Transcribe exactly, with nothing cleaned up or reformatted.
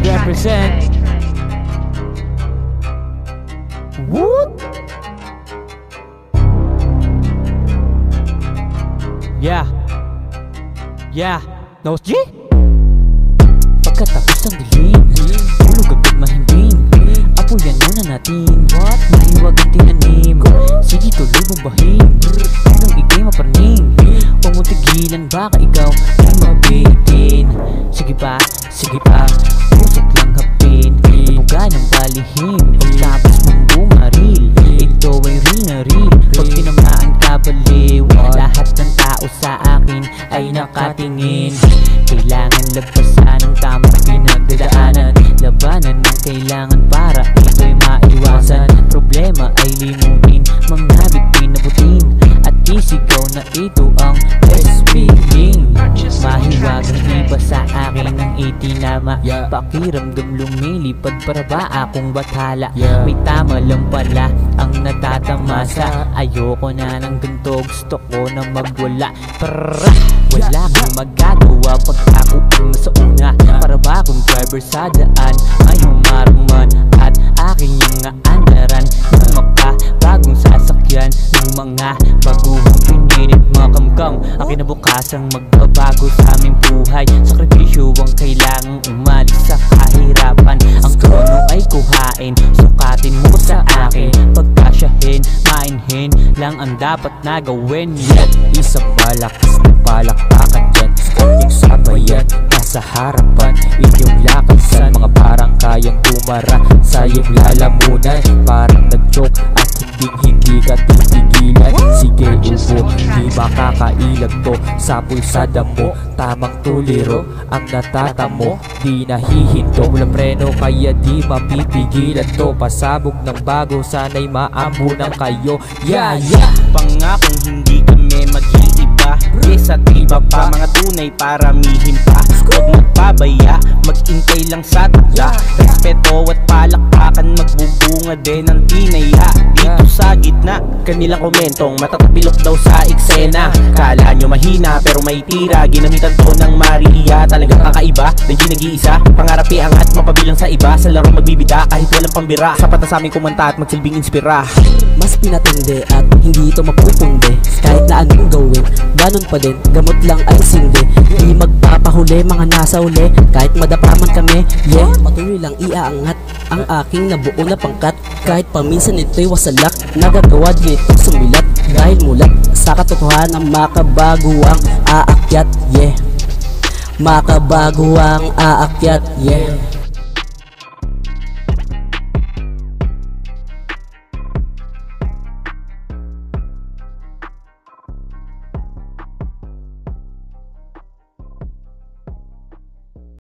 represent. What? Yeah. Yeah. Nose G? Pagkatapos ng dilim, tulog agad mahimbing. Apuyan muna natin, what? Mahiwag ang tinanim. Sige tuloy bumbahing, hanggang ikay maparning. Huwag mo tigilan, baka ikaw ay mabitin. Sige pa, sige pa, usok lang hapin. Buga ng balihim, pagtapos mong bumaril. Ito ay real na real, pag tinamaan ka baliw. Lahat ng tao sa akin ay nakatingin. Kailangan lagpasan ang tamang pinagdadaanan. Labanan ng kailangan para ito'y maiwasan. Problema ay limutin, mga bituin na putin. At isigaw na ito ang best feeling. Mahiwagang iba sa akin ang itinama. Pakiramdam lumilipad para ba akong bathala. May tama lang pala ang natatamasa. Ayoko na ng ganito, gusto ko na magwala. Prrrr, wala kang magagawa pag ako ang nasa una. Para ba akong driver sa daan ay humaraman. At aking yung andaran ng makabagong sasakyan ng mga baguhang pinilit makamkam. Ang kinabukasang magbabago sa aming buhay. Sakripisyo ang kailangang umalis sa kahirapan. Ang trono ay kuhain, sukatin mo sa akin. Pagkasyahin, mainhin lang ang dapat na gawin. Yan, isang malakas na palakpakan dyan. Standing sa bayan, nasa harapan. Inyong lakasan, mga parang kayang tumara sa iyong lalamunan. Parang nag-joke at hindi hindi ka titigilan. Sige ubo, di makakailag to sa pulsada mo. Tamang tuliro ang natatamo, di nahihinto. Walang preno kaya di mapipigilan to. Pasabog ng bago, sana'y maambunan kayo. Yeah, yeah! Pangakong hindi kami mag-iiba, isa't iba pa, mga tunay paramihin pa. Huwag magpabaya, mag-intay lang sa takla. Respeto at palakpakan, magbubunga din ang tinaya. Dito sa gitna, kanilang komentong matatabilok daw sa eksena. Kala nyo mahina pero may tira, ginamitan to ng Maria. Talagang kakaiba, Denji nag-iisa. Pangarap iangat, mapabilang sa iba. Sa laro magbibida kahit walang pambira. Sapat na sa aming kumanta at magsilbing inspira. Mas pinatindi at hindi ito mapupundi. Kahit na anong gawin, ganun pa din, gamot lang ay sindi. Di magpapahuli, mga nasa uli, kahit madapaman kami. Yeah, patuloy lang iaangat ang aking nabuo na pangkat. Kahit paminsan ito'y wasalak, nagagawa din ito sumilat. Dahil mulat sa katotohanan, makabago ang aakyat. Yeah, makabago ang aakyat. Yeah.